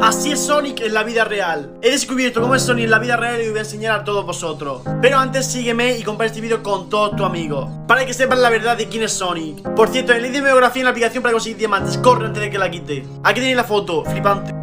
Así es Sonic en la vida real. He descubierto cómo es Sonic en la vida real y os voy a enseñar a todos vosotros. Pero antes sígueme y comparte este vídeo con todos tus amigos, para que sepan la verdad de quién es Sonic. Por cierto, el link de biografía en la aplicación para conseguir diamantes. Corre antes de que la quite. Aquí tenéis la foto, flipante.